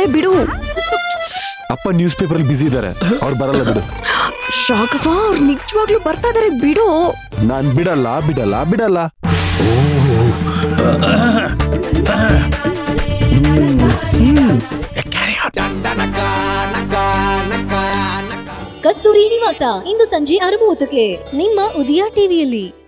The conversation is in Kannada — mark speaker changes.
Speaker 1: ಇದಾರೆ ಬಿಡು.
Speaker 2: ಅಪ್ಪ ನ್ಯೂಸ್ ಪೇಪರ್ ಅಲ್ಲಿ ಬಿಸಿ ಇದಾರೆ, ಅವ್ರು ಬರಲ್ಲ ಬಿಡು.
Speaker 1: ರಾಘವ ಅವ್ರು ನಿಜವಾಗ್ಲೂ ಬರ್ತಾ ಇದಾರೆ ಬಿಡು.
Speaker 2: ನಾನ್ ಬಿಡಲ್ಲ ಬಿಡಲ್ಲ ಬಿಡಲ್ಲ.
Speaker 3: ಕಸ್ತೂರಿ ನಿವಾಸ ಇಂದು ಸಂಜೆ 6:30ಕ್ಕೆ ನಿಮ್ಮ ಉದಯ ಟಿವಿಯಲ್ಲಿ.